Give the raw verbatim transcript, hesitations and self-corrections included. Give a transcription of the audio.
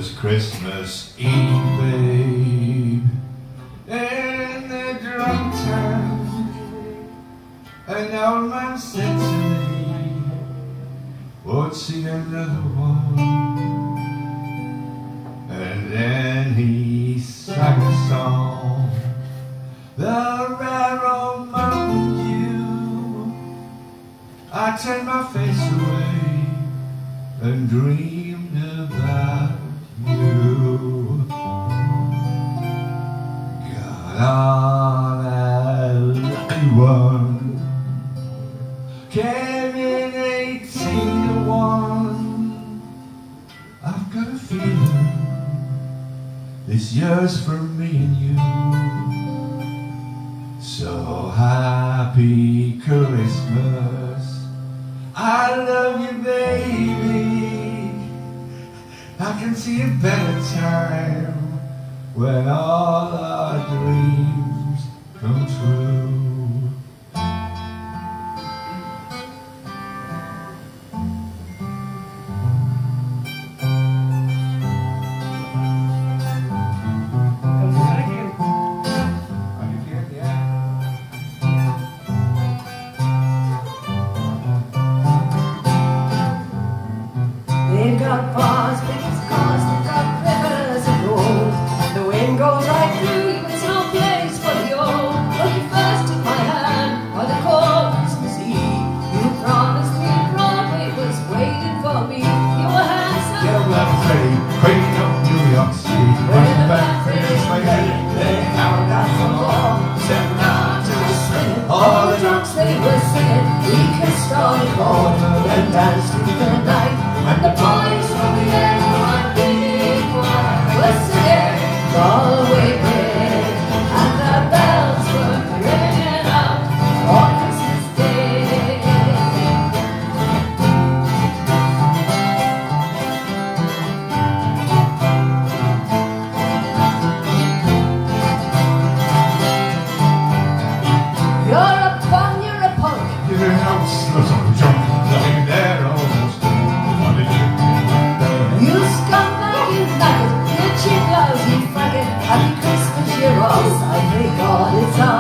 was Christmas Eve, babe, in the drunk town. An old man said to me, what's he another one? And then he sang a song, the rare old Mountain Dew. I turned my face away and dreamed about you. Got on a lucky one, came in eighteen to one. I've got a feeling this year's for me and you. So happy Christmas, I love you, baby. I can see a better time when all our dreams come true. They've got bars, big as cars, they've got rivers and roads. The wind goes right through you, it's no place for the old. But you first took my hand on the cold Christmas Eve. You promised me Broadway was waiting for me. You were handsome. Get up that train, quaking up New York City. When the back back finish my head, they held out for more. Stepping out to the swing, all the drunks they were singing. We kissed on the corner and danced through the night. And the boys from the end of my big choir were singing Galway Bay, and the bells were ringing out on Christmas Day. You're a bum, you're a punk. You're an absolute junk, lying there almost. What did you do there? You scumbag, you maggot, you cheap lousy faggot. Happy Christmas, you're all. I pray God it's all.